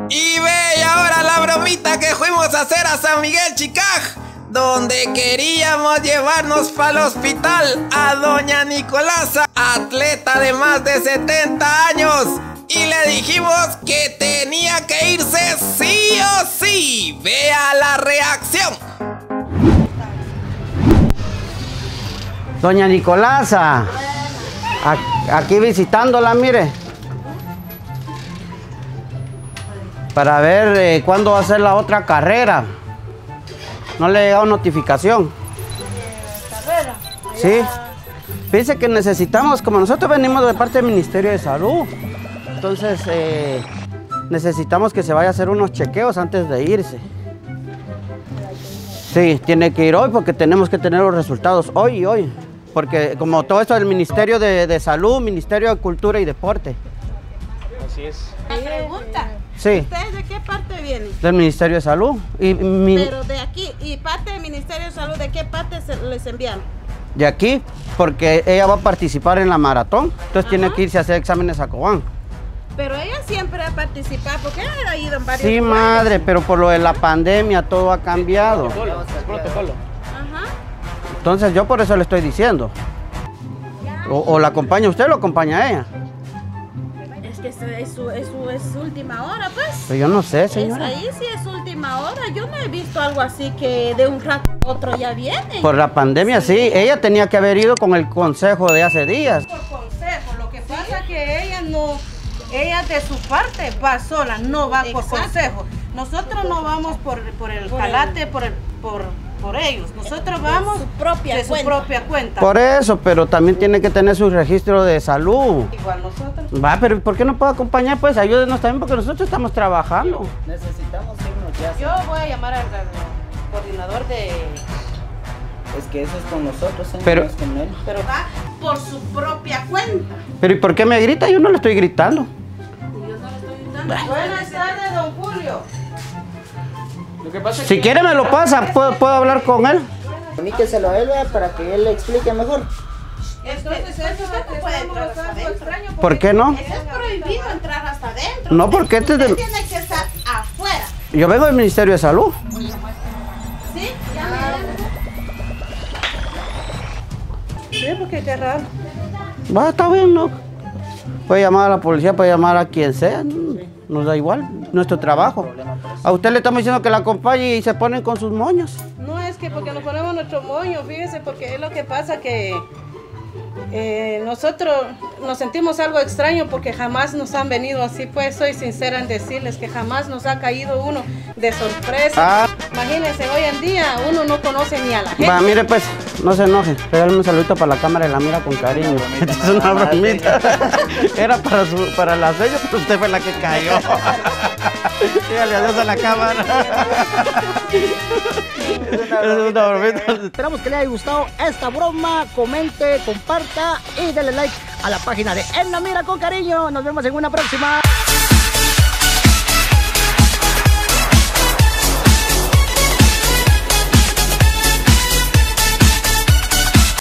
Y ve ahora la bromita que fuimos a hacer a San Miguel Chicaj, donde queríamos llevarnos para el hospital a doña Nicolasa, atleta de más de 70 años. Y le dijimos que tenía que irse sí o sí. Vea la reacción. Doña Nicolasa, aquí visitándola, mire. Para ver cuándo va a ser la otra carrera. No le ha llegado notificación. ¿Carrera? Sí. Fíjese que necesitamos, como nosotros venimos de parte del Ministerio de Salud, entonces necesitamos que se vaya a hacer unos chequeos antes de irse. Sí, tiene que ir hoy porque tenemos que tener los resultados hoy y hoy. Porque como todo esto del Ministerio de Salud, Ministerio de Cultura y Deporte. Así es. La pregunta. Sí. ¿Ustedes de qué parte vienen? Del Ministerio de Salud. Pero de aquí, y parte del Ministerio de Salud, ¿de qué parte les envían? De aquí, porque ella va a participar en la maratón, entonces tiene que irse a hacer exámenes a Cobán. Pero ella siempre ha participado, porque ella ha ido en varios Sí, lugares. madre, pero por lo de la pandemia todo ha cambiado. Protocolo. Ajá. Entonces yo por eso le estoy diciendo. O la acompaña usted o lo acompaña ella. Es que es su última hora, pues. Pero yo no sé, señora. Ahí sí es última hora. Yo no he visto algo así que de un rato a otro ya viene. Por la pandemia sí, ella tenía que haber ido con el consejo de hace días. Por consejo, lo que pasa es que ella de su parte va sola, no va por consejo. Nosotros no vamos por el calate, por ellos. Nosotros vamos de su propia cuenta. Por eso, pero también tiene que tener su registro de salud. Igual nosotros. Va, pero ¿por qué no puede acompañar? Pues ayúdenos también porque nosotros estamos trabajando. Necesitamos irnos ya. Yo voy a llamar al coordinador de... Es que eso es con nosotros, señor, Pero- no es con él. Pero va por su propia cuenta. Pero ¿y por qué me grita? Yo no le estoy gritando. buenas tardes, don Julio. Lo que pasa es Si quiere me lo pasa, ¿puedo hablar con él? Comuníqueselo a él, vea, para que él le explique mejor. Entonces, usted no puede entrar hasta adentro. ¿Por qué no? Es prohibido entrar hasta adentro. No, porque este es Usted de... tiene que estar afuera. Yo vengo del Ministerio de Salud. ¿Sí? Sí, porque qué raro. Va, está bien, ¿no? Puede llamar a la policía, puede llamar a quien sea. Nos da igual, nuestro trabajo. A usted le estamos diciendo que la acompañe y se ponen con sus moños. No es que porque nos ponemos nuestro moño, fíjese, porque es lo que pasa que nosotros nos sentimos algo extraño porque jamás nos han venido así, pues soy sincera en decirles que jamás nos ha caído uno de sorpresa. Imagínense, hoy en día uno no conoce ni a la gente. Va, mire pues, no se enoje. Regálame un saludito para la cámara y la mira con cariño. Es una bromita. Era para la sello, pero usted fue la que cayó. Dígale adiós a la cámara. Es una bromita. Esperamos que le haya gustado esta broma. Comente, comparta y denle like a la página de En la Mira con Cariño. Nos vemos en una próxima.